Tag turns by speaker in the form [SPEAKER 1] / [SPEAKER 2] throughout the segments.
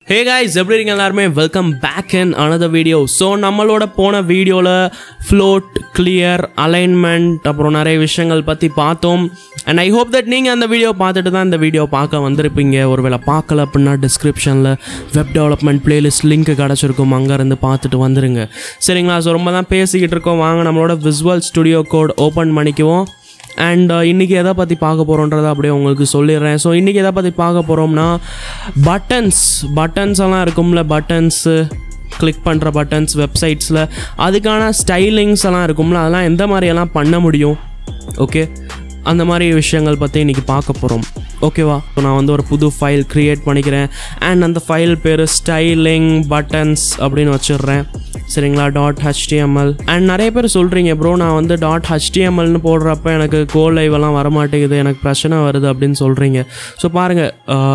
[SPEAKER 1] Hey guys, எப்படி இருக்கீங்க எல்லாரும்? Welcome back in another video. So நம்மளோட போன வீடியோல float, clear, alignment அப்புறம் நிறைய விஷயங்கள் பத்தி பார்த்தோம். And I hope that நீங்க அந்த வீடியோ பார்த்துட்டு தான் இந்த வீடியோ பார்க்க வந்திருப்பீங்க. ஒருவேளை பார்க்கல அப்படின்னா டிஸ்கிரிப்ஷனில் வெப் டெவலப்மெண்ட் பிளேலிஸ்ட் லிங்க் கிடச்சிருக்கும், அங்கேருந்து பார்த்துட்டு வந்துருங்க. சரிங்களா? ஸோ ரொம்ப தான் பேசிக்கிட்டு இருக்கோம். வாங்க நம்மளோட விசுவல் ஸ்டுடியோ கோட் ஓப்பன் பண்ணிக்குவோம். அண்ட் இன்றைக்கி எதை பற்றி பார்க்க போகிறோன்றதை அப்படியே உங்களுக்கு சொல்லிடுறேன். ஸோ இன்றைக்கி எதை பற்றி பார்க்க போகிறோம்னா பட்டன்ஸ் எல்லாம் இருக்கும்ல, பட்டன்ஸு கிளிக் பண்ணுற பட்டன்ஸ் வெப்சைட்ஸில் அதுக்கான ஸ்டைலிங்ஸ் எல்லாம் இருக்கும்ல, அதெல்லாம் எந்த மாதிரியெல்லாம் பண்ண முடியும், ஓகே, அந்த மாதிரி விஷயங்கள் பற்றி இன்றைக்கி பார்க்க போகிறோம். ஓகேவா? ஸோ நான் வந்து ஒரு புது ஃபைல் க்ரியேட் பண்ணிக்கிறேன். அண்ட் அந்த ஃபைல் பேர் ஸ்டைலிங் பட்டன்ஸ் அப்படின்னு வச்சிடுறேன். சரிங்களா? .html. அண்ட் நிறைய பேர் சொல்கிறீங்க, ப்ரோ நான் வந்து .htmlனு போடுறப்ப எனக்கு கோ லைவெல்லாம் வரமாட்டேங்குது, எனக்கு பிரச்சனை வருது அப்படின்னு சொல்கிறீங்க. ஸோ பாருங்கள்,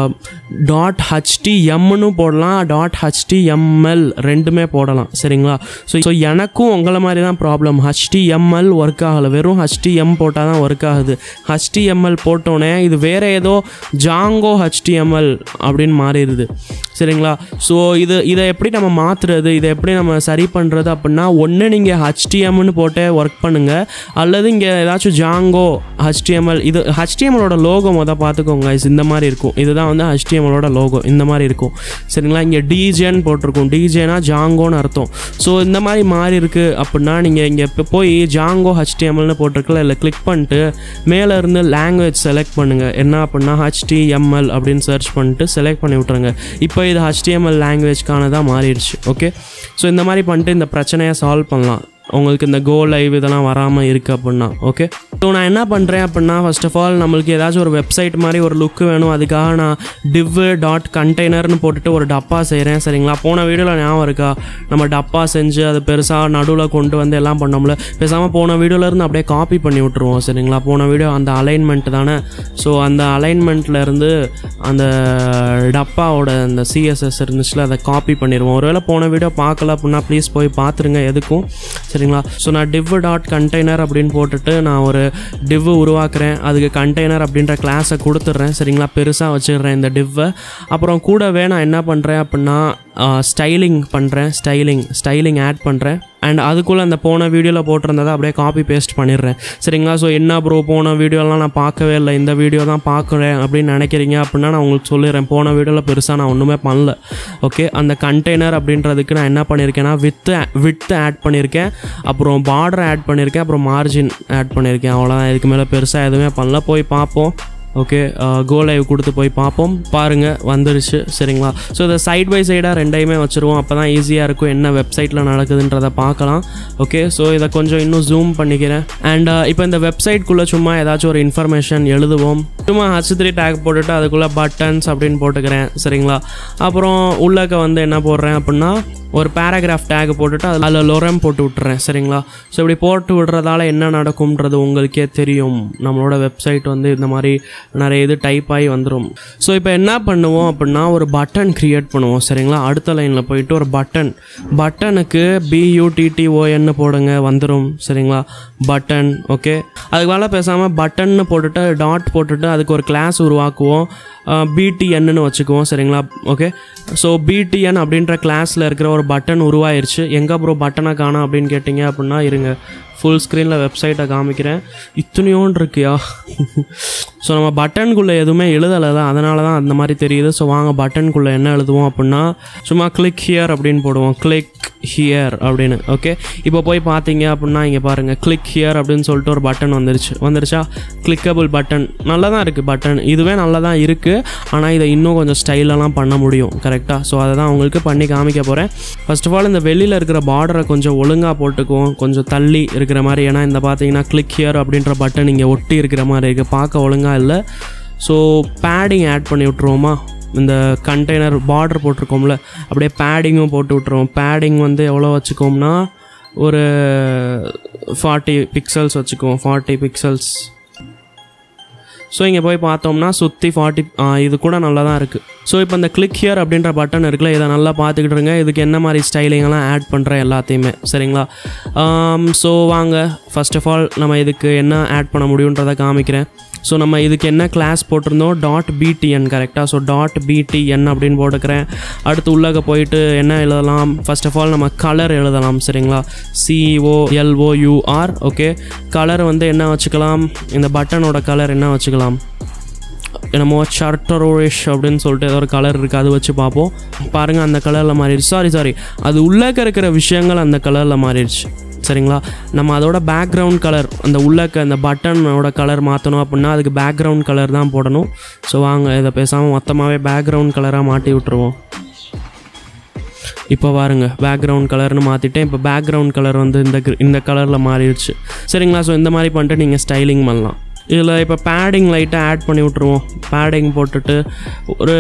[SPEAKER 1] .htmனு போடலாம், .html ரெண்டுமே போடலாம். சரிங்களா? ஸோ எனக்கும் உங்களை மாதிரி தான் ப்ராப்ளம். HTML ஒர்க் ஆகலை, வெறும் HTM போட்டால் தான் ஒர்க் ஆகுது. HTML போட்டோன்னே இது வேறு ஏதோ ஜாங்கோ HTML அப்படின்னு மாறிடுது. சரிங்களா? ஸோ இதை எப்படி நம்ம மாற்றுறது, இதை எப்படி நம்ம சரி பண்ணுறது அப்படின்னா, ஒன்று நீங்கள் HTMல்னு போட்டு ஒர்க் பண்ணுங்கள், அல்லது இங்கே ஏதாச்சும் ஜாங்கோ HTML. இது HTMலோட லோகோ மொதல் பார்த்துக்கோங்க, இந்த மாதிரி இருக்கும். இதுதான் வந்து HTMலோட லோகோ, இந்த மாதிரி இருக்கும். சரிங்களா? இங்கே டிஜேன்னு போட்டிருக்கும், டிஜேனா ஜாங்கோன்னு அர்த்தம். ஸோ இந்த மாதிரி மாறி இருக்குது அப்படின்னா நீங்கள் இங்கே இப்போ போய் ஜாங்கோ HTMல்னு போட்டிருக்கல, இல்லை கிளிக் பண்ணிட்டு மேலே இருந்து லாங்குவேஜ் செலக்ட் பண்ணுங்கள். என்ன அப்படின்னா HTML அப்படின்னு சர்ச் பண்ணிட்டு செலக்ட் பண்ணி விட்ருங்க. இப்போ இது HTML லாங்குவேஜ்க்கானதாக மாறிடுச்சு. ஓகே, ஸோ இந்த மாதிரி பண்ணிட்டு இந்த பிரச்சனையை சால்வ் பண்ணலாம், உங்களுக்கு இந்த கோ லைவ் இதெல்லாம் வராமல் இருக்குது அப்படின்னா. ஓகே, ஸோ நான் என்ன பண்ணுறேன் அப்படின்னா, ஃபர்ஸ்ட் ஆஃப் ஆல் நம்மளுக்கு ஏதாச்சும் ஒரு வெப்சைட் மாதிரி ஒரு லுக்கு வேணும். அதுக்காக நான் div.container போட்டுட்டு ஒரு டப்பா செய்கிறேன். சரிங்களா? போன வீடியோவில் ஞாபகம் இருக்கா, நம்ம டப்பா செஞ்சு அது பெருசாக நடுவில் கொண்டு வந்து எல்லாம் பண்ணோம்ல. பேசாமல் போன வீடியோலேருந்து அப்படியே காப்பி பண்ணி விட்ருவோம். சரிங்களா? போன வீடியோ அந்த அலைன்மெண்ட் தானே. ஸோ அந்த அலைன்மெண்ட்லேருந்து அந்த டப்பாவோட அந்த CSS இருந்துச்சுல, அதை காப்பி பண்ணிடுவோம். ஒருவேளை போன வீடியோ பார்க்கல அப்படின்னா ப்ளீஸ் போய் பார்த்துருங்க எதுக்கும். சரிங்களா? ஸோ நான் div.container அப்படின்னு போட்டுட்டு நான் ஒரு div உருவாக்குறேன். அதுக்கு கண்டெய்னர் அப்படின்ற கிளாஸை கொடுத்துட்றேன். சரிங்களா? பெருசாக வச்சிடுறேன் இந்த டிவ்வை. அப்புறம் கூடவே நான் என்ன பண்ணுறேன் அப்படின்னா ஸ்டைலிங் ஆட் பண்ணுறேன். அண்ட் அதுக்குள்ளே அந்த போன வீடியோவில் போட்டிருந்ததை அப்படியே காப்பி பேஸ்ட் பண்ணிடுறேன். சரிங்களா? ஸோ என்ன ப்ரோ போன வீடியோலாம் நான் பார்க்கவே இல்லை, இந்த வீடியோ தான் பார்க்குறேன் அப்படின்னு நினைக்கிறீங்க அப்படின்னா நான் உங்களுக்கு சொல்லிடுறேன். போன வீடியோவில் பெருசாக நான் ஒன்றுமே பண்ணல. ஓகே, அந்த கண்டெய்னர் அப்படின்றதுக்கு நான் என்ன பண்ணியிருக்கேன்னா வித்து ஆட் பண்ணியிருக்கேன், அப்புறம் பார்டர் ஆட் பண்ணியிருக்கேன், அப்புறம் மார்ஜின் ஆட் பண்ணியிருக்கேன். அவ்வளோதான், இதுக்கு மேலே பெருசாக எதுவுமே பண்ணல. போய் பார்ப்போம். ஓகே, கோ லைவ் கொடுத்து போய் பார்ப்போம். பாருங்கள், வந்துருச்சு. சரிங்களா? ஸோ இதை சைட் பை சைடாக ரெண்டையுமே வச்சுருவோம், அப்போ தான் ஈஸியாக இருக்கும் என்ன வெப்சைட்டில் நடக்குதுன்றதை பார்க்கலாம். ஓகே, ஸோ இதை கொஞ்சம் இன்னும் ஜூம் பண்ணிக்கிறேன். அண்ட் இப்போ இந்த வெப்சைட்குள்ளே சும்மா ஏதாச்சும் ஒரு இன்ஃபர்மேஷன் எழுதுவோம். சும்மா H3 டேக் போட்டுட்டு அதுக்குள்ளே பட்டன்ஸ் அப்படின்னு போட்டுக்கிறேன். சரிங்களா? அப்புறம் உள்ளக்க வந்து என்ன போடுறேன் அப்படின்னா ஒரு பேராகிராஃப் டேக் போட்டுட்டு அதில் லொரம் போட்டு விட்டுறேன். சரிங்களா? ஸோ இப்படி போட்டு விடுறதால என்ன நடக்கும்ன்றது உங்களுக்கே தெரியும். நம்மளோட வெப்சைட் வந்து இந்த மாதிரி நிறைய இது டைப் ஆகி வந்துடும். ஸோ இப்போ என்ன பண்ணுவோம் அப்படின்னா ஒரு பட்டன் க்ரியேட் பண்ணுவோம். சரிங்களா? அடுத்த லைனில் போயிட்டு ஒரு பட்டனுக்கு BUTTON போடுங்க, வந்துடும். சரிங்களா? பட்டன். ஓகே, அதுக்கு மேலே பேசாமல் பட்டன்னு போட்டுட்டு டாட் போட்டுட்டு அதுக்கு ஒரு கிளாஸ் உருவாக்குவோம், BTNன்னு வச்சுக்குவோம். சரிங்களா? ஓகே, ஸோ BTN அப்படின்ற கிளாஸில் இருக்கிற ஒரு பட்டன் உருவாயிருச்சு. எங்கே ப்ரோ பட்டனை காணோம் அப்படின்னு கேட்டிங்க அப்படின்னா, இருங்க ஃபுல் ஸ்க்ரீனில் வெப்சைட்டை காமிக்கிறேன். இத்தனையோன்னு இருக்கியா? ஸோ நம்ம பட்டனுக்குள்ளே எதுவுமே எழுதலை தான், அதனால தான் அந்த மாதிரி தெரியுது. ஸோ வாங்க பட்டனுக்குள்ளே என்ன எழுதுவோம் அப்படின்னா சும்மா கிளிக் ஹியர் அப்படின்னு போடுவோம், கிளிக் ஹியர் அப்படின்னு. ஓகே, இப்போ போய் பார்த்தீங்க அப்படின்னா இங்கே பாருங்கள், கிளிக் ஹியர் அப்படின்னு சொல்லிட்டு ஒரு பட்டன் வந்துருச்சா? Clickable button. நல்லா தான் இருக்குது பட்டன், இதுவே நல்லா தான் இருக்குது. ஆனால் இதை இன்னும் கொஞ்சம் ஸ்டைலெல்லாம் பண்ண முடியும். கரெக்டாக? ஸோ அதை தான் உங்களுக்கு பண்ணி காமிக்க போகிறேன். ஃபர்ஸ்ட் ஆஃப் ஆல் இந்த வெளியில் இருக்கிற பார்டரை கொஞ்சம் ஒழுங்காக போட்டுக்குவோம், கொஞ்சம் தள்ளி இருக்கிற மாதிரி. ஏன்னா இந்த பார்த்தீங்கன்னா கிளிக் ஹியர் அப்படின்ற பட்டன் இங்கே ஒட்டி இருக்கிற மாதிரி இருக்குது, பார்க்க ஒழுங்காக இல்லை. ஸோ பேடிங் ஆட் பண்ணி விட்ருவோமா? இந்த கண்டெய்னர் பார்டர் போட்டிருக்கோம்ல, அப்படியே பேடிங்கும் போட்டு விட்ருவோம். பேடிங் வந்து எவ்வளோ வச்சுக்கோம்னா ஒரு 40 பிக்சல்ஸ் வச்சுக்குவோம், 40 பிக்சல்ஸ். ஸோ இங்கே போய் பார்த்தோம்னா சுற்றி 40, இது கூட நல்லா தான் இருக்குது. ஸோ இப்போ இந்த கிளிக் ஹியர் அப்படின்ற பட்டன் இருக்குல்ல, இதை நல்லா பார்த்துக்கிட்டுருங்க. இதுக்கு என்ன மாதிரி ஸ்டைலிங்கெல்லாம் ஆட் பண்ணுறேன் எல்லாத்தையுமே. சரிங்களா? ஸோ வாங்க ஃபர்ஸ்ட் ஆஃப் ஆல் நம்ம இதுக்கு என்ன ஆட் பண்ண முடியுன்றதை காமிக்கிறேன். ஸோ நம்ம இதுக்கு என்ன கிளாஸ் போட்டிருந்தோம், .btn கரெக்டாக. ஸோ .btn அப்படின்னு போட்டுக்கிறேன். அடுத்து உள்ளக போயிட்டு என்ன எழுதலாம், ஃபர்ஸ்ட் ஆஃப் ஆல் நம்ம கலர் எழுதலாம் சரிங்களா, COLOUR. ஓகே, கலர் வந்து என்ன வச்சுக்கலாம், இந்த பட்டனோட கலர் என்ன வச்சுக்கலாம், என்னமோ சார்ட்டரோஷ் அப்படின்னு சொல்லிட்டு ஏதோ ஒரு கலர் இருக்குது, அது வச்சு பார்ப்போம். பாருங்கள் அந்த கலரில் மாறிடுச்சு. சாரி அது உள்ளக்க இருக்கிற விஷயங்கள் அந்த கலரில் மாறிடுச்சு சரிங்களா. நம்ம அதோட பேக்ரவுண்ட் கலர், அந்த உள்ளக்க அந்த பட்டனோட கலர் மாற்றணும் அப்படின்னா அதுக்கு பேக்ரவுண்ட் கலர் தான் போடணும். ஸோ வாங்க இதை பேசாமல் மொத்தமாகவே பேக்ரவுண்ட் கலராக மாட்டி விட்டுருவோம். இப்போ பாருங்க பேக்ரவுண்ட் கலர்னு மாற்றிட்டேன். இப்போ பேக்ரவுண்ட் கலர் வந்து இந்த கலரில் மாறிடுச்சு சரிங்களா. ஸோ இந்த மாதிரி பண்ணிட்டு நீங்கள் ஸ்டைலிங் பண்ணலாம். இதில் இப்போ பேடிங் லைட்டாக ஆட் பண்ணி விட்ருவோம். பேடிங் போட்டுட்டு ஒரு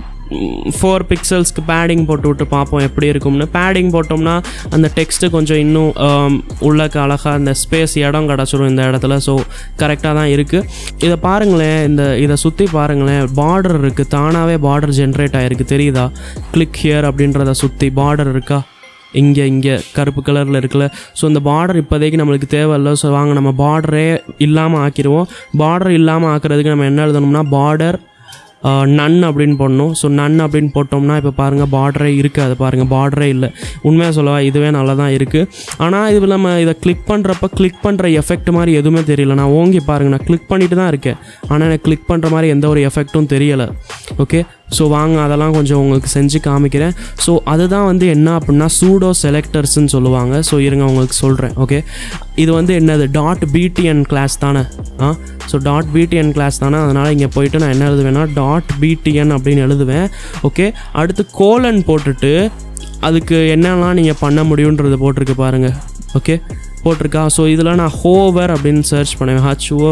[SPEAKER 1] 4 பிக்சல்ஸ்க்கு பேடிங் போட்டு விட்டு பார்ப்போம் எப்படி இருக்கும்னு. பேடிங் போட்டோம்னா அந்த டெக்ஸ்ட்டு கொஞ்சம் இன்னும் உள்ளக்க அழகாக அந்த ஸ்பேஸ் இடம் கிடச்சிரும் இந்த இடத்துல. ஸோ கரெக்டாக தான் இருக்குது. இதை பாருங்களேன், இதை சுற்றி பாருங்களேன், பார்டர் இருக்குது, தானாகவே பார்டர் ஜென்ரேட் ஆகிருக்கு தெரியுதா. கிளிக் ஹியர் அப்படின்றத சுற்றி பார்டர் இருக்கா, இங்கே கருப்பு கலரில் இருக்குல்ல. ஸோ இந்த பார்டர் இப்போதைக்கு நம்மளுக்கு தேவையில்லை. ஸோ வாங்க நம்ம பார்டரே இல்லாமல் ஆக்கிடுவோம். பார்டர் இல்லாமல் ஆக்கிறதுக்கு நம்ம என்ன எழுதணும்னா பார்டர் நன் அப்படின்னு போடணும். ஸோ நன் அப்படின்னு போட்டோம்னா இப்போ பாருங்கள் பார்டரே இருக்குது. அது பாருங்கள் பார்டரே இல்லை. உண்மையாக சொல்லவா இதுவே நல்லா தான் இருக்குது. ஆனால் இது நம்ம இதை கிளிக் பண்ணுற எஃபெக்ட் மாதிரி எதுவுமே தெரியல. நான் ஓங்கி பாருங்கள், நான் கிளிக் பண்ணிட்டு தான் இருக்கேன், ஆனால் எனக்கு கிளிக் பண்ணுற மாதிரி எந்த ஒரு எஃபெக்ட்டும் தெரியலை. ஓகே, ஸோ வாங்க அதெல்லாம் கொஞ்சம் உங்களுக்கு செஞ்சு காமிக்கிறேன். ஸோ அதுதான் வந்து என்ன அப்படின்னா சூடோ செலக்டர்ஸ்ன்னு சொல்லுவாங்க. ஸோ இருங்க உங்களுக்கு சொல்கிறேன். ஓகே, இது வந்து என்னது .btn கிளாஸ் தானே. ஸோ .btn கிளாஸ் தானே, அதனால் இங்கே போயிட்டு நான் என்ன எழுதுவேன்னா .btn அப்படின்னு எழுதுவேன். ஓகே, அடுத்து கோலன் போட்டுட்டு அதுக்கு என்னெல்லாம் நீங்கள் பண்ண முடியுன்றது போட்டிருக்கு பாருங்கள். ஓகே போட்டிருக்கா. ஸோ இதில் நான் ஹோவர் அப்படின்னு சர்ச் பண்ணுவேன்,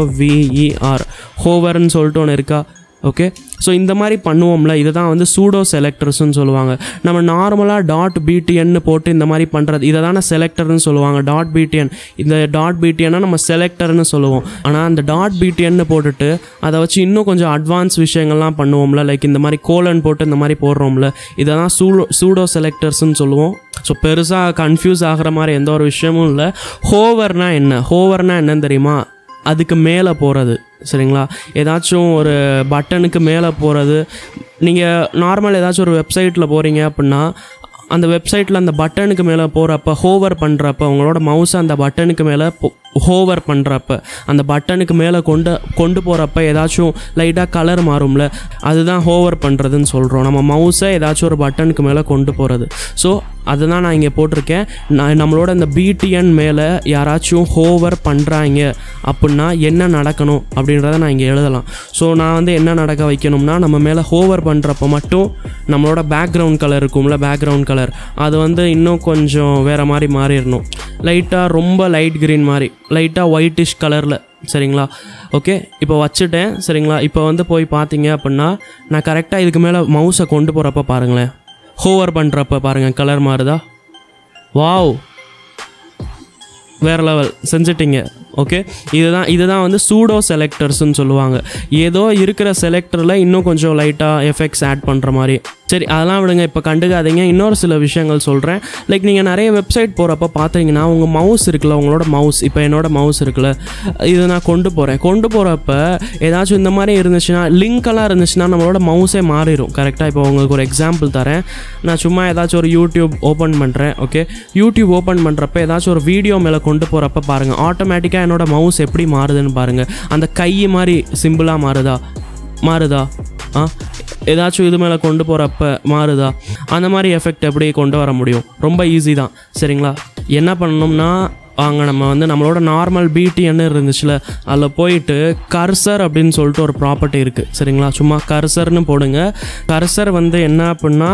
[SPEAKER 1] HOVER ஹோவர்னு சொல்லிட்டு ஒன்று இருக்கா. ஓகே, ஸோ இந்த மாதிரி பண்ணுவோம்ல, இதை தான் வந்து சூடோ செலக்டர்ஸ்ன்னு சொல்லுவாங்க. நம்ம நார்மலாக .btn போட்டு இந்த மாதிரி பண்ணுறது இதை தானே செலக்டர்னு சொல்லுவாங்க. .btn இந்த .btn நம்ம செலக்டர்னு சொல்லுவோம். ஆனால் அந்த .btn போட்டுட்டு அதை வச்சு இன்னும் கொஞ்சம் அட்வான்ஸ் விஷயங்கள்லாம் பண்ணுவோம்ல, லைக் இந்த மாதிரி கோலன் போட்டு இந்த மாதிரி போடுறோம்ல, இதை தான் சூடோ செலக்டர்ஸ்ன்னு சொல்லுவோம். ஸோ பெருசாக கன்ஃபியூஸ் ஆகிற மாதிரி எந்த ஒரு விஷயமும் இல்லை. ஹோவர்னால் என்னன்னு தெரியுமா, அதுக்கு மேலே போகிறது சரிங்களா. ஏதாச்சும் ஒரு பட்டனுக்கு மேலே போகிறது. நீங்கள் நார்மல் ஏதாச்சும் ஒரு வெப்சைட்டில் போகிறீங்க அப்படின்னா அந்த வெப்சைட்டில் அந்த பட்டனுக்கு மேலே போகிறப்ப ஹோவர் பண்ணுறப்ப உங்களோட மவுஸை அந்த பட்டனுக்கு மேலே ஹோவர் பண்ணுறப்ப அந்த பட்டனுக்கு மேலே கொண்டு போகிறப்ப ஏதாச்சும் லைட்டாக கலர் மாறும்ல, அதுதான் ஹோவர் பண்ணுறதுன்னு சொல்கிறோம். நம்ம மவுஸை ஏதாச்சும் ஒரு பட்டனுக்கு மேலே கொண்டு போகிறது. ஸோ அதுதான் நான் இங்கே போட்டிருக்கேன். நம்மளோட இந்த BTN மேலே யாராச்சும் ஹோவர் பண்ணுறாங்க அப்படின்னா என்ன நடக்கணும் அப்படின்றத நான் இங்கே எழுதலாம். ஸோ நான் வந்து என்ன நடக்க வைக்கணும்னா நம்ம மேலே ஹோவர் பண்ணுறப்ப மட்டும் நம்மளோட பேக்ரவுண்ட் கலர் இருக்கும்ல, பேக்ரவுண்ட் கலர் அது வந்து இன்னும் கொஞ்சம் வேறு மாதிரி மாறிடணும். லைட்டாக ரொம்ப லைட் க்ரீன் மாதிரி லைட்டாக ஒயிட்டிஷ் கலரில் சரிங்களா. ஓகே, இப்போ வச்சுட்டேன் சரிங்களா. இப்போ வந்து போய் பார்த்தீங்க அப்படின்னா நான் கரெக்டாக இதுக்கு மேலே மவுஸை கொண்டு போகிறப்ப பாருங்களேன், ஹோவர் பண்ணுறப்ப பாருங்கள் கலர் மாறுதா. வாவ், வேறு லெவல் செஞ்சிட்டிங்க. ஓகே, இதுதான் வந்து சூடோ செலக்டர்ஸ்ன்னு சொல்லுவாங்க. ஏதோ இருக்கிற செலக்டரில் இன்னும் கொஞ்சம் லைட்டாக எஃபெக்ட்ஸ் ஆட் பண்ணுற மாதிரி. சரி அதெல்லாம் விடுங்க, இப்போ கண்டுக்காதீங்க. இன்னொரு சில விஷயங்கள் சொல்கிறேன். லைக் நீங்கள் நிறைய வெப்சைட் போகிறப்ப பார்த்தீங்கன்னா உங்கள் மவுஸ் இருக்குல்ல, உங்களோட மவுஸ், இப்போ என்னோட மவுஸ் இருக்குல்ல, இதை நான் கொண்டு போகிறப்ப ஏதாச்சும் இந்த மாதிரி இருந்துச்சுன்னா, லிங்க்கெல்லாம் இருந்துச்சுன்னா நம்மளோட மவுஸே மாறிடும் கரெக்டாக. இப்போ உங்களுக்கு ஒரு எக்ஸாம்பிள் தரேன். நான் சும்மா ஏதாச்சும் ஒரு யூடியூப் ஓப்பன் பண்ணுறேன். ஓகே, யூடியூப் ஓப்பன் பண்ணுறப்ப ஏதாச்சும் ஒரு வீடியோ மேலே கொண்டு போகிறப்ப பாருங்கள் ஆட்டோமேட்டிக்காக என்னோட மவுஸ் எப்படி மாறுதுன்னு பாருங்கள். அந்த கை மாதிரி சிம்பிளாக மாறுதா ஏதாச்சும் இது மேலே கொண்டு போகிறப்ப மாறுதா, அந்த மாதிரி எஃபெக்ட் எப்படி கொண்டு வர முடியும்? ரொம்ப ஈஸி தான் சரிங்களா. என்ன பண்ணணும்னா வாங்க நம்ம வந்து நம்மளோட நார்மல் BTN இருந்துச்சுல, அதில் போயிட்டு கர்சர் அப்படின்னு சொல்லிட்டு ஒரு ப்ராப்பர்ட்டி இருக்குது சரிங்களா. சும்மா கர்சர்னு போடுங்க. கர்சர் வந்து என்ன அப்படின்னா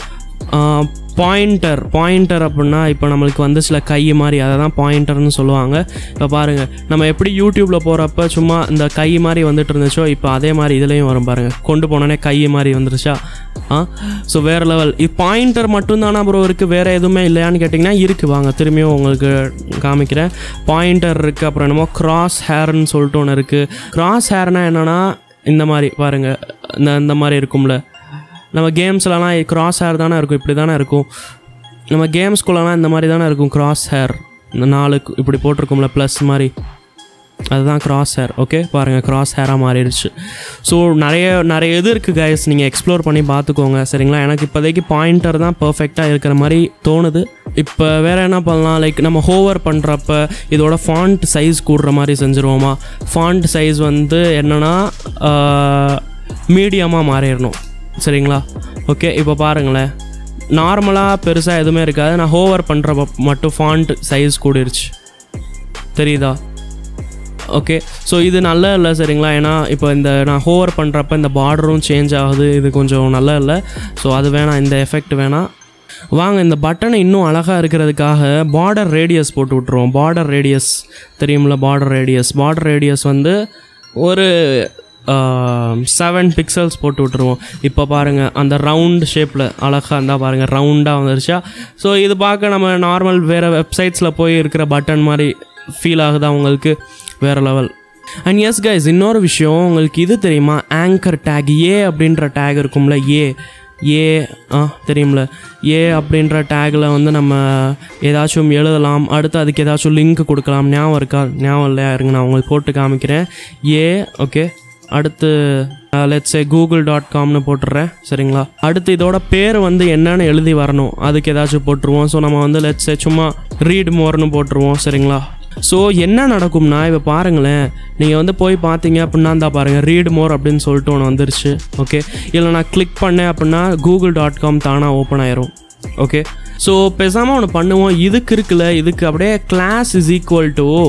[SPEAKER 1] பாயிண்டர் அப்படின்னா இப்போ நம்மளுக்கு வந்துச்சுல கை மாதிரி, அதை தான் பாயிண்டர்னு சொல்லுவாங்க. இப்போ பாருங்கள் நம்ம எப்படி யூடியூப்பில் போகிறப்ப சும்மா இந்த கை மாதிரி வந்துட்டு இருந்துச்சோ, இப்போ அதே மாதிரி இதுலேயும் வரும் பாருங்கள். கொண்டு போனோடனே கை மாதிரி வந்துருச்சா. ஸோ வேறு லெவல். இது பாயிண்டர் மட்டும்தானா ப்ரோ இருக்குது, வேறு எதுவுமே இல்லையான்னு கேட்டிங்கன்னா இருக்குது. வாங்க திரும்பியும் உங்களுக்கு காமிக்கிறேன். பாயிண்டர் இருக்குது, அப்புறம் என்னமோ கிராஸ் ஹேர்னு சொல்லிட்டு ஒன்று இருக்குது. கிராஸ் ஹேர்னால் என்னென்னா இந்த மாதிரி பாருங்கள், இந்த மாதிரி இருக்கும்ல, நம்ம கேம்ஸ்லலாம் கிராஸ் ஹேர் தானே இருக்கும், இப்படி தானே இருக்கும். நம்ம கேம்ஸ்குள்ளலாம் இந்த மாதிரி தானே இருக்கும் கிராஸ் ஹேர். இந்த 4 இப்படி போட்டிருக்கோம்ல ப்ளஸ் மாதிரி. அதுதான் கிராஸ் ஹேர். ஓகே பாருங்கள், கிராஸ் ஹேராக மாறிடுச்சு. ஸோ நிறைய இது இருக்குது கைஸ், நீங்கள் எக்ஸ்ப்ளோர் பண்ணி பார்த்துக்கோங்க சரிங்களா. எனக்கு இப்போதைக்கு பாயிண்டர் தான் பர்ஃபெக்டாக இருக்கிற மாதிரி தோணுது. இப்போ வேறு என்ன பண்ணலாம், லைக் நம்ம ஹோவர் பண்ணுறப்ப இதோட ஃபாண்ட் சைஸ் கூடுற மாதிரி செஞ்சுருவோமா. ஃபாண்ட் சைஸ் வந்து என்னென்னா மீடியமாக மாறிடணும் சரிங்களா. ஓகே இப்போ பாருங்களேன், நார்மலாக பெருசாக எதுவுமே இருக்காது, நான் ஹோவர் பண்ணுறப்ப மட்டும் ஃபாண்ட் சைஸ் கூடிருச்சு, தெரியுதா. ஓகே ஸோ இது நல்லா இல்லை சரிங்களா. ஏன்னா இப்போ நான் ஹோவர் பண்ணுறப்ப இந்த பார்டரும் சேஞ்ச் ஆகுது, இது கொஞ்சம் நல்லா இல்லை. ஸோ அது வேணாம், இந்த எஃபெக்ட் வேணாம். வாங்க இந்த பட்டனை இன்னும் அழகாக இருக்கிறதுக்காக பார்டர் ரேடியஸ் போட்டு விட்ருவோம். பார்டர் ரேடியஸ் தெரியுமில்ல, பார்டர் ரேடியஸ் வந்து ஒரு 7 பிக்சல்ஸ் போட்டு விட்ருவோம். இப்போ பாருங்கள் அந்த ரவுண்ட் ஷேப்பில் அழகாக இருந்தால் பாருங்கள், ரவுண்டாக வந்துருச்சா. ஸோ இது பார்க்க நம்ம நார்மல் வேறு வெப்சைட்ஸில் போய் இருக்கிற பட்டன் மாதிரி ஃபீல் ஆகுதா உங்களுக்கு, வேறு லெவல். அண்ட் எஸ் கைஸ், இன்னொரு விஷயம் உங்களுக்கு இது தெரியுமா, ஆங்கர் டேக் அப்படின்ற டேக் இருக்கும்ல, தெரியும்ல, அப்படின்ற டேக்கில் வந்து நம்ம ஏதாச்சும் எழுதலாம், அடுத்து அதுக்கு ஏதாச்சும் லிங்க் கொடுக்கலாம். ஞாபகம் இருக்கா? ஞாபகம் இல்லையா? இருங்க நான் உங்களுக்கு போட்டு காமிக்கிறேன். ஓகே அடுத்து லெட்ஸ் சே google.comனு போட்டுடுறேன் சரிங்களா. அடுத்து இதோட பேர் வந்து என்னன்னு எழுதி வரணும், அதுக்கு ஏதாச்சும் போட்டுருவோம். ஸோ நம்ம வந்து லெட்ஸ் சே சும்மா ரீட் மோர்னு போட்டுருவோம் சரிங்களா. ஸோ என்ன நடக்கும்னா, இப்போ பாருங்களேன், நீங்கள் வந்து போய் பார்த்தீங்க அப்படின்னா தான் பாருங்கள் ரீட் மோர் அப்படின்னு சொல்லிட்டு ஒன்று வந்துருச்சு. ஓகே இல்லை நான் கிளிக் பண்ணேன் அப்படின்னா google.com தானாக ஓப்பன் ஆயிரும். ஓகே ஸோ பேசாமல் ஒன்று பண்ணுவோம், இதுக்கு இருக்குல்ல, இதுக்கு அப்படியே class is equal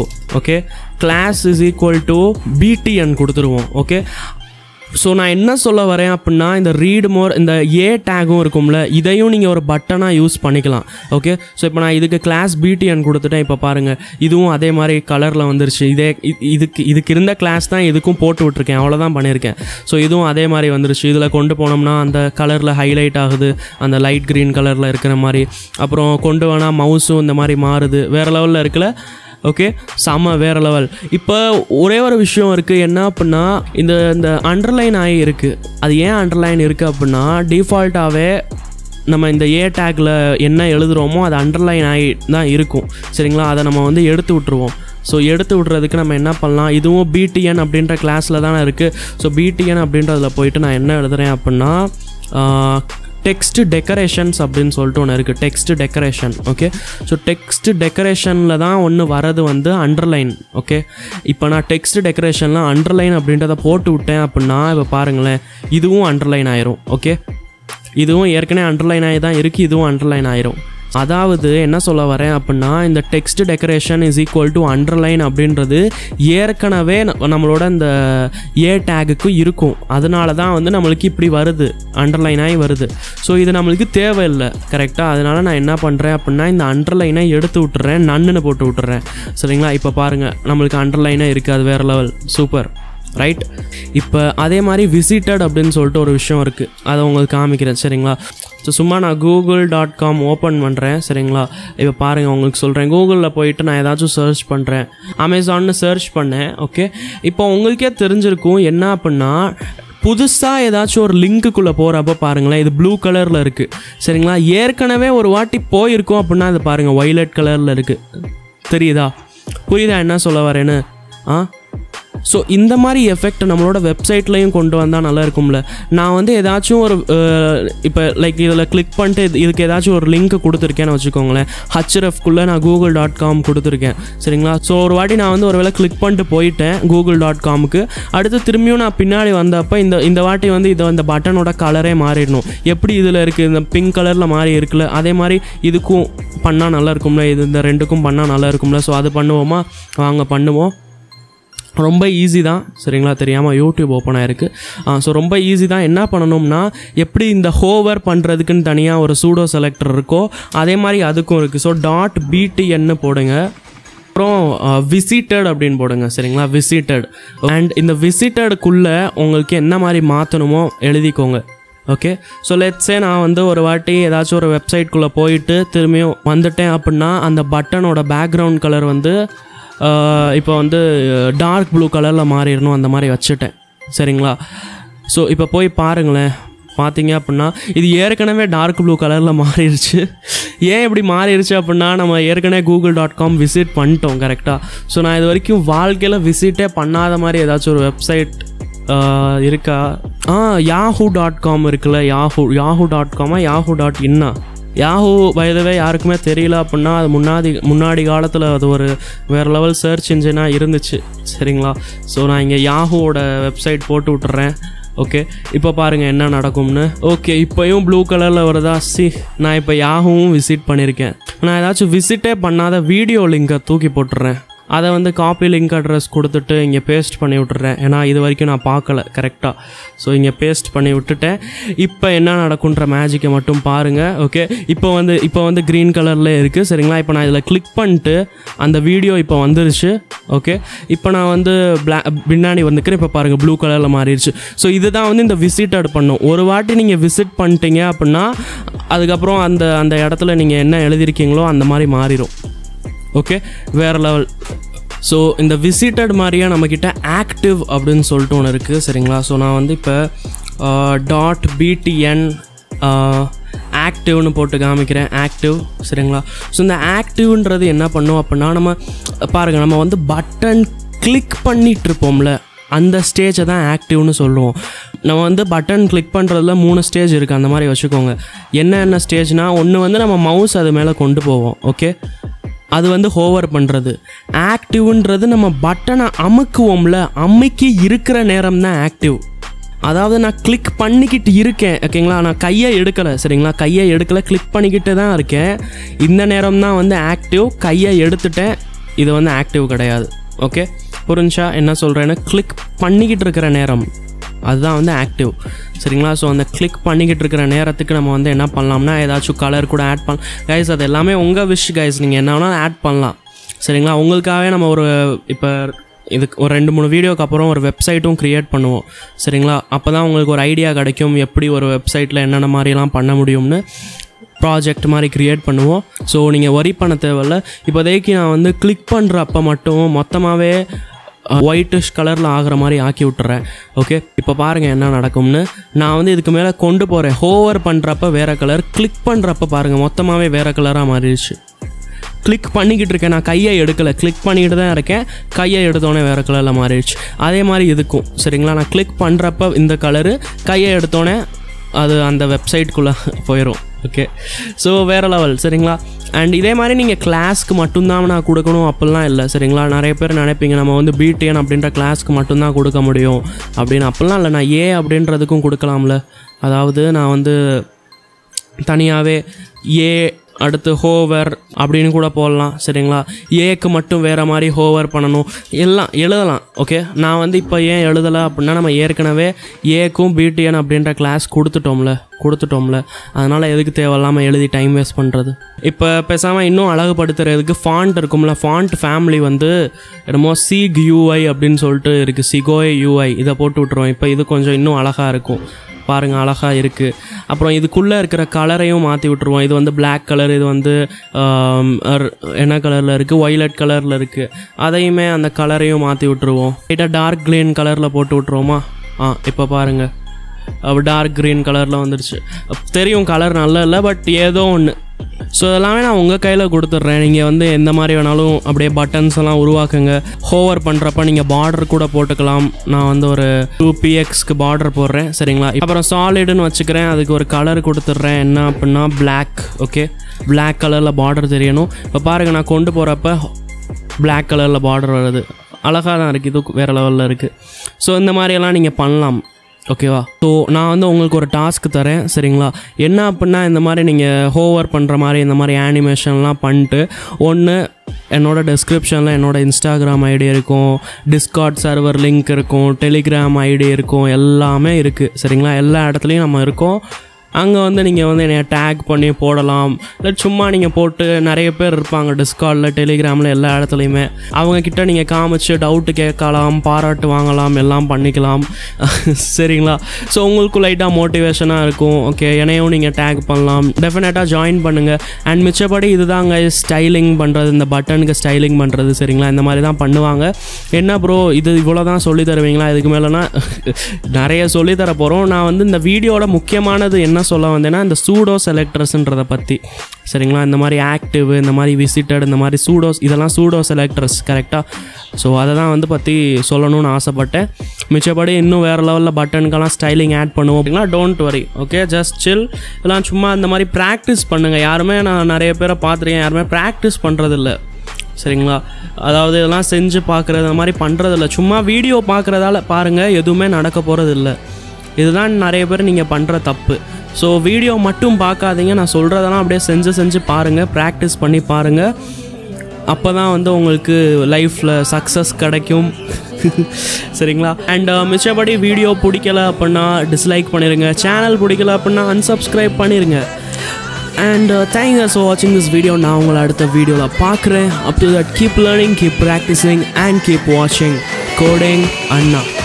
[SPEAKER 1] to BTN கொடுத்துருவோம். ஓகே ஸோ நான் என்ன சொல்ல வரேன் அப்படின்னா, இந்த ரீட் மோர் இந்த டேகும் இருக்கும்ல, இதையும் நீங்கள் ஒரு பட்டனாக யூஸ் பண்ணிக்கலாம். ஓகே ஸோ இப்போ நான் இதுக்கு கிளாஸ் BTN கொடுத்துட்டேன். இப்போ பாருங்கள் இதுவும் அதே மாதிரி கலரில் வந்துருச்சு. இதுக்கு இருந்த கிளாஸ் தான் இதுக்கும் போட்டு விட்ருக்கேன், அவ்வளோதான் பண்ணியிருக்கேன். ஸோ இதுவும் அதே மாதிரி வந்துருச்சு. இதில் கொண்டு போனோம்னா அந்த கலரில் ஹைலைட் ஆகுது, அந்த லைட் க்ரீன் கலரில் இருக்கிற மாதிரி. அப்புறம் கொண்டு வேணால் மவுஸும் இந்த மாதிரி மாறுது, வேறு லெவலில் இருக்குல்ல. ஓகே செம்ம, வேறு லெவல். இப்போ ஒரே ஒரு விஷயம் இருக்குது, என்ன அப்படின்னா இந்த அண்டர்லைன் ஆகி இருக்குது. அது ஏன் அண்டர்லைன் இருக்குது அப்படின்னா, டிஃபால்ட்டாகவே நம்ம இந்த டேக்கில் என்ன எழுதுகிறோமோ அது அண்டர்லைன் ஆகி தான் இருக்கும் சரிங்களா. அதை நம்ம வந்து எடுத்து விட்ருவோம். ஸோ எடுத்து விட்றதுக்கு நம்ம என்ன பண்ணலாம், இதுவும் BTN அப்படின்ற கிளாஸில் தானே இருக்குது. ஸோ BTN அப்படின்றதில் போயிட்டு நான் என்ன எழுதுகிறேன் அப்படின்னா, டெக்ஸ்ட் டெக்கரேஷன்ஸ் அப்படின்னு சொல்லிட்டு ஒன்று இருக்குது, text decoration. Okay so text டெக்கரேஷனில் தான் ஒன்று வரது வந்து அண்டர்லைன். ஓகே இப்போ நான் டெக்ஸ்ட் டெக்கரேஷனில் அண்டர்லைன் அப்படின்றத போட்டு விட்டேன் அப்படின்னா, இப்போ பாருங்களேன் இதுவும் அண்டர்லைன் ஆயிரும். ஓகே இதுவும் ஏற்கனவே அண்டர்லைன் ஆகி தான் இருக்குது, இதுவும் அண்டர்லைன் ஆயிரும். அதாவது என்ன சொல்ல வரேன் அப்படின்னா, இந்த text decoration is equal to underline அப்படின்றது ஏற்கனவே நம்மளோட இந்த டேகுக்கு இருக்கும். அதனால தான் வந்து நம்மளுக்கு இப்படி வருது, அண்டர்லைன் ஆகி வருது. ஸோ இது நம்மளுக்கு தேவையில்லை கரெக்டாக. அதனால நான் என்ன பண்ணுறேன் அப்படின்னா, இந்த அண்டர்லைனை எடுத்து விட்டுறேன், நன்னுன்னு போட்டு விட்டுறேன் சரிங்களா. இப்போ பாருங்கள் நம்மளுக்கு அண்டர்லைனாக இருக்குது, அது வேறு லெவல், சூப்பர் ரைட். இப்போ அதே மாதிரி விசிட்டட் அப்படின்னு சொல்லிட்டு ஒரு விஷயம் இருக்குது, அதை உங்களுக்கு காமிக்கிறேன் சரிங்களா. ஸோ சும்மா நான் google.com ஓப்பன் பண்ணுறேன் சரிங்களா. இப்போ பாருங்கள் உங்களுக்கு சொல்கிறேன், கூகுளில் போயிட்டு நான் ஏதாச்சும் சர்ச் பண்ணுறேன், அமேசான்னு சர்ச் பண்ணேன். ஓகே இப்போ உங்களுக்கே தெரிஞ்சிருக்கும் என்ன அப்படின்னா, புதுசாக ஏதாச்சும் ஒரு லிங்க்குள்ளே போகிறப்ப பாருங்களேன் இது ப்ளூ கலரில் இருக்குது சரிங்களா. ஏற்கனவே ஒரு வாட்டி போயிருக்கோம் அப்படின்னா அது பாருங்கள் ஒய்லட் கலரில் இருக்குது, தெரியுதா? புரியுதா என்ன சொல்ல வரேன்னு? ஸோ இந்த மாதிரி எஃபெக்ட் நம்மளோட வெப்சைட்லேயும் கொண்டு வந்தால் நல்லா இருக்கும்ல. நான் வந்து ஏதாச்சும் ஒரு இப்போ லைக் இதில் கிளிக் பண்ணிட்டு இதுக்கு ஏதாச்சும் ஒரு லிங்க் கொடுத்துருக்கேன்னு வச்சுக்கோங்களேன், hrefக்குள்ளே நான் google.com கொடுத்துருக்கேன் சரிங்களா. ஸோ ஒரு வாட்டி நான் வந்து ஒரு வேளை கிளிக் பண்ணிட்டு போயிட்டேன் google.comக்கு, அடுத்து திரும்பியும் நான் பின்னாடி வந்தப்போ இந்த வாட்டி வந்து இந்த பட்டனோட கலரே மாறிடணும். எப்படி இதில் இருக்குது இந்த பிங்க் கலரில் மாறி இருக்குல்ல, அதே மாதிரி இதுக்கும் பண்ணால் நல்லா இருக்கும்ல, இந்த ரெண்டுக்கும் பண்ணால் நல்லா இருக்கும்ல. ஸோ அது பண்ணுவோமா, வாங்க பண்ணுவோம். ரொம்ப ஈஸி தான் சரிங்களா, தெரியாமல் யூடியூப் ஓப்பன் ஆகிருக்கு. ஸோ ரொம்ப ஈஸி தான். என்ன பண்ணணும்னா, எப்படி இந்த ஹோவர் பண்ணுறதுக்குன்னு தனியாக ஒரு சூடோ செலக்டர் இருக்கோ அதே மாதிரி அதுக்கும் இருக்குது. ஸோ .btn போடுங்க, அப்புறம் விசிட்டட் அப்படின்னு போடுங்க சரிங்களா, விசிட்டட். அண்ட் இந்த விசிட்டடுக்குள்ளே உங்களுக்கு என்ன மாதிரி மாற்றணுமோ எழுதிக்கோங்க. ஓகே ஸோ லெட்ஸே நான் வந்து ஒரு வாட்டி ஏதாச்சும் ஒரு வெப்சைட்குள்ளே போயிட்டு திரும்பியும் வந்துட்டேன் அப்படின்னா, அந்த பட்டனோட பேக்ரவுண்ட் கலர் வந்து இப்போ வந்து டார்க் ப்ளூ கலரில் மாறிடணும், அந்த மாதிரி வச்சுட்டேன் சரிங்களா. ஸோ இப்போ போய் பாருங்களேன், பார்த்தீங்க அப்படின்னா இது ஏற்கனவே டார்க் ப்ளூ கலரில் மாறிடுச்சு. ஏன் இப்படி மாறிடுச்சு அப்படின்னா நம்ம ஏற்கனவே google.com விசிட் பண்ணிட்டோம் கரெக்டாக. ஸோ நான் இது வரைக்கும் வாழ்க்கையில் விசிட்டே பண்ணாத மாதிரி ஏதாச்சும் ஒரு வெப்சைட் இருக்கா? yahoo.com இருக்குல்ல, yahoo.com yahoo.in யாஹூ பைதவே யாருக்குமே தெரியல அப்படின்னா அது முன்னாடி காலத்தில் அது ஒரு வேறு லெவல் சர்ச் இன்ஜினாக இருந்துச்சு சரிங்களா. ஸோ நான் இங்கே யாஹூவோட வெப்சைட் போட்டு விட்டுறேன். ஓகே, இப்போ பாருங்கள் என்ன நடக்கும்னு. ஓகே, இப்போயும் ப்ளூ கலரில் வருதா? நான் இப்போ யாஹூவும் விசிட் பண்ணியிருக்கேன். நான் ஏதாச்சும் விசிட்டே பண்ணாத வீடியோ லிங்கை தூக்கி போட்டுடுறேன். அதை வந்து காப்பி லிங்க் அட்ரஸ் கொடுத்துட்டு இங்கே பேஸ்ட் பண்ணி விட்டுறேன். ஏன்னா இது வரைக்கும் நான் பார்க்கல கரெக்டாக. ஸோ இங்கே பேஸ்ட் பண்ணி விட்டுட்டேன். இப்போ என்ன நடக்குன்ற மேஜிக்கை மட்டும் பாருங்கள். ஓகே, இப்போ வந்து க்ரீன் கலரில் இருக்குது சரிங்களா. இப்போ நான் இதில் கிளிக் பண்ணிட்டு அந்த வீடியோ இப்போ வந்துருச்சு. ஓகே, இப்போ நான் வந்து பின்னாடி வந்துக்கிறேன். இப்போ பாருங்கள் ப்ளூ கலரில் மாறிடுச்சு. ஸோ இதுதான் வந்து இந்த விசிட்டட் பண்ணும். ஒரு வாட்டி நீங்கள் விசிட் பண்ணிட்டீங்க அப்படின்னா அதுக்கப்புறம் அந்த இடத்துல நீங்கள் என்ன எழுதியிருக்கீங்களோ அந்த மாதிரி மாறிடும். ஓகே, வேறு லெவல். ஸோ இந்த விசிட்டட் மாதிரியே நம்மக்கிட்ட ஆக்டிவ் அப்படின்னு சொல்லிட்டு ஒன்று இருக்குது சரிங்களா. ஸோ நான் வந்து இப்போ .btn ஆக்டிவ்னு போட்டு காமிக்கிறேன். ஆக்டிவ் சரிங்களா. ஸோ இந்த ஆக்டிவ்ன்றது என்ன பண்ணும் அப்படின்னா நம்ம பாருங்கள், நம்ம வந்து பட்டன் கிளிக் பண்ணிகிட்ருப்போம்ல அந்த ஸ்டேஜை தான் ஆக்டிவ்னு சொல்லுவோம். நம்ம வந்து பட்டன் கிளிக் பண்ணுறதுல 3 ஸ்டேஜ் இருக்குது அந்த மாதிரி வச்சுக்கோங்க. என்ன ஸ்டேஜ்னால், ஒன்று வந்து நம்ம மவுஸ் அது மேலே கொண்டு போவோம். ஓகே, அது வந்து ஹோவர் பண்ணுறது. ஆக்டிவ்ன்றது நம்ம பட்டனை அமுக்குவோம்ல, அமுக்கி இருக்கிற நேரம் தான் ஆக்டிவ். அதாவது நான் கிளிக் பண்ணிக்கிட்டு இருக்கேன் ஓகேங்களா, நான் கையை எடுக்கலை சரிங்களா, கையை எடுக்கலை, கிளிக் பண்ணிக்கிட்டு தான் இருக்கேன். இந்த நேரம் தான் வந்து ஆக்டிவ். கையை எடுத்துட்டேன், இது வந்து ஆக்டிவ் கிடையாது. ஓகே, புரிஞ்சா என்ன சொல்கிறேன்னு? கிளிக் பண்ணிக்கிட்டு இருக்கிற நேரம் அதுதான் வந்து ஆக்டிவ் சரிங்களா. ஸோ அந்த கிளிக் பண்ணிக்கிட்டு இருக்கிற நேரத்துக்கு நம்ம வந்து என்ன பண்ணலாம்னா ஏதாச்சும் கலர் கூட ஆட் பண்ணலாம் கைஸ். அது எல்லாமே உங்கள் விஷ் கைஸ், நீங்கள் என்ன வேணாலும் ஆட் பண்ணலாம் சரிங்களா. உங்களுக்காகவே நம்ம இப்போ இதுக்கு ஒரு 2-3 வீடியோக்கு அப்புறம் ஒரு வெப்சைட்டும் க்ரியேட் பண்ணுவோம் சரிங்களா. அப்போ தான் உங்களுக்கு ஒரு ஐடியா கிடைக்கும் எப்படி ஒரு வெப்சைட்டில் என்னென்ன மாதிரிலாம் பண்ண முடியும்னு. ப்ராஜெக்ட் மாதிரி க்ரியேட் பண்ணுவோம். ஸோ நீங்கள் ஒரி பண்ண தேவையில்ல. இப்போதைக்கு நான் வந்து கிளிக் பண்ணுறப்ப மட்டும் மொத்தமாகவே ஒயிட்டிஷ் கலரில் ஆகிற மாதிரி ஆக்கி விட்டுறேன். ஓகே, இப்போ பாருங்கள் என்ன நடக்கும்னு. நான் வந்து இதுக்கு மேலே கொண்டு போகிறேன். ஹோவர் பண்ணுறப்ப வேறு கலர், கிளிக் பண்ணுறப்ப பாருங்கள் மொத்தமாகவே வேறு கலராக மாறிடுச்சு. கிளிக் பண்ணிக்கிட்டு இருக்கேன், நான் கையை எடுக்கலை, கிளிக் பண்ணிக்கிட்டு தான் இருக்கேன். கையை எடுத்தோடனே வேறு கலரில் மாறிடுச்சு. அதே மாதிரி இதுக்கும் சரிங்களா. நான் கிளிக் பண்ணுறப்ப இந்த கலரு, கையை எடுத்தோடனே அது அந்த வெப்சைட்குள்ளே போயிடும். ஓகே, ஸோ வேறு லெவல் சரிங்களா. அண்ட் இதே மாதிரி நீங்கள் கிளாஸ்க்கு மட்டும்தான் நான் கொடுக்கணும் அப்படிலாம் இல்லை சரிங்களா. நிறைய பேர் நினைப்பீங்க நம்ம வந்து BTN அப்படின்ற கிளாஸ்க்கு மட்டும்தான் கொடுக்க முடியும் அப்படின்னு. அப்படிலாம் இல்லை, நான் அப்படின்றதுக்கும் கொடுக்கலாம்ல. அதாவது நான் வந்து தனியாகவே அடுத்து ஹோவர் அப்படின்னு கூட போடலாம் சரிங்களா. ஏக்கு மட்டும் வேறு மாதிரி ஹோவர் பண்ணணும் எல்லாம் எழுதலாம். ஓகே, நான் வந்து இப்போ ஏன் எழுதலை அப்படின்னா நம்ம ஏற்கனவே ஏக்கும் BTN அப்படின்ற கிளாஸ் கொடுத்துட்டோம்ல. அதனால் எதுக்கு தேவையில்லாமல் எழுதி டைம் வேஸ்ட் பண்ணுறது. இப்போ பேசாமல் இன்னும் அழகுபடுத்துறதுக்கு ஃபாண்ட் இருக்கும்ல, ஃபாண்ட் ஃபேமிலி வந்து என்னமோ SIGUI அப்படின்னு சொல்லிட்டு இருக்குது, SIGUI UI. இதை போட்டு விட்ருவோம். இப்போ இது கொஞ்சம் இன்னும் அழகாக இருக்கும் பாருங்கள், அழகாக இருக்குது. அப்புறம் இதுக்குள்ளே இருக்கிற கலரையும் மாற்றி விட்ருவோம். இது வந்து பிளாக் கலர், இது வந்து என்ன கலரில் இருக்குது, ஒய்லட் கலரில் இருக்குது. அதையுமே அந்த கலரையும் மாற்றி விட்ருவோம். லைட்டாக டார்க் க்ரீன் கலரில் போட்டு விட்ருவோமா? இப்போ பாருங்கள் டார்க் க்ரீன் கலரில் வந்துடுச்சு. தெரியும் கலர் நல்லா இல்லை, பட் ஏதோ ஒன்று. ஸோ எல்லாமே நான் உங்கள் கையில் கொடுத்துட்றேன். நீங்கள் வந்து எந்த மாதிரி வேணாலும் அப்படியே பட்டன்ஸ் எல்லாம் உருவாக்குங்க. ஹோவர் பண்ணுறப்ப நீங்கள் பார்டர் கூட போட்டுக்கலாம். நான் வந்து ஒரு 2pxக்கு பார்டர் போடுறேன் சரிங்களா. அப்புறம் சாலிடுன்னு வச்சுக்கிறேன். அதுக்கு ஒரு கலர் கொடுத்துட்றேன். என்ன அப்படின்னா பிளாக். ஓகே, பிளாக் கலரில் பார்டர் தெரியணும். இப்போ பாருங்கள் நான் கொண்டு போகிறப்ப பிளாக் கலரில் பார்டர் வருது. அழகாக தான் இருக்குது, இது வேறு லெவலில் இருக்குது. ஸோ இந்த மாதிரியெல்லாம் நீங்கள் பண்ணலாம். ஓகேவா. ஸோ நான் வந்து உங்களுக்கு ஒரு டாஸ்க் தரேன் சரிங்களா. என்ன அப்படின்னா இந்த மாதிரி நீங்கள் ஹோவர் பண்ணுற மாதிரி இந்த மாதிரி ஆனிமேஷன்லாம் பண்ணிட்டு ஒன்று என்னோடய டிஸ்கிரிப்ஷனில் என்னோடய இன்ஸ்டாகிராம் ஐடி இருக்கும், டிஸ்கார்ட் சர்வர் லிங்க் இருக்கும், டெலிகிராம் ஐடி இருக்கும், எல்லாமே இருக்குது சரிங்களா. எல்லா இடத்துலையும் நம்ம இருக்கோம். அங்கே வந்து நீங்கள் வந்து என்னை டேக் பண்ணி போடலாம். இல்லை சும்மா நீங்கள் போட்டு நிறைய பேர் இருப்பாங்க டிஸ்கார்டில், டெலிகிராமில், எல்லா இடத்துலையுமே. அவங்கக்கிட்ட நீங்கள் காமிச்சு டவுட்டு கேட்கலாம், பாராட்டு வாங்கலாம், எல்லாம் பண்ணிக்கலாம் சரிங்களா. ஸோ உங்களுக்கு லைட்டாக மோட்டிவேஷனாக இருக்கும். ஓகே, என்னையும் நீங்கள் டேக் பண்ணலாம். டெஃபினட்டாக ஜாயின் பண்ணுங்கள். அண்ட் மிச்சப்படி இதுதாங்க ஸ்டைலிங் பண்ணுறது, இந்த பட்டனுக்கு ஸ்டைலிங் பண்ணுறது சரிங்களா. இந்த மாதிரி தான் பண்ணுவாங்க. என்ன ப்ரோ இது இவ்வளோ தான் சொல்லி தருவீங்களா? இதுக்கு மேலேனா நிறைய சொல்லித்தர போகிறோம். நான் வந்து இந்த வீடியோட முக்கியமானது என்ன சொல்ல வந்தேன்னா இந்த சூடோ செலக்டர்ஸ்ன்றதை பற்றி. சரிங்களா, இந்த மாதிரி ஆக்டிவ், இந்த மாதிரி விசிட்டட், இந்த மாதிரி சூடோஸ், இதெல்லாம் சூடோ செலக்டர்ஸ் கரெக்டாக. ஸோ அதை தான் வந்து பற்றி சொல்லணும்னு ஆசைப்பட்டேன். மிச்சப்படி இன்னும் வேறு லெவலில் பட்டனுக்கெல்லாம் ஸ்டைலிங் ஆட் பண்ணுவோம் அப்படின்னா டோன்ட் வரி, ஓகே, ஜஸ்ட் சில். இதெல்லாம் சும்மா இந்த மாதிரி ப்ராக்டிஸ் பண்ணுங்கள். யாருமே நான் நிறைய பேரை பார்த்துருக்கேன், யாருமே ப்ராக்டிஸ் பண்ணுறதில்ல. சரிங்களா, அதாவது இதெல்லாம் செஞ்சு பார்க்குறது அந்த மாதிரி பண்ணுறதில்ல. சும்மா வீடியோ பார்க்குறதால பாருங்கள், எதுவுமே நடக்க போகிறதில்ல. இதுதான் நிறைய பேர் நீங்கள் பண்ணுற தப்பு. ஸோ வீடியோ மட்டும் பார்க்காதீங்க, நான் சொல்கிறதெல்லாம் அப்படியே செஞ்சு பாருங்கள், ப்ராக்டிஸ் பண்ணி பாருங்கள். அப்போ தான் வந்து உங்களுக்கு லைஃப்பில் சக்ஸஸ் கிடைக்கும். சரிங்களா, அண்ட் மிச்சபடி வீடியோ பிடிக்கல அப்படின்னா டிஸ்லைக் பண்ணிடுங்க, சேனல் பிடிக்கல அப்படின்னா unsubscribe பண்ணிடுங்க. And thank you for watching this video. நான் உங்களை அடுத்த வீடியோவில் பார்க்குறேன். Up to that, keep learning, keep practicing and keep watching Coding Anna.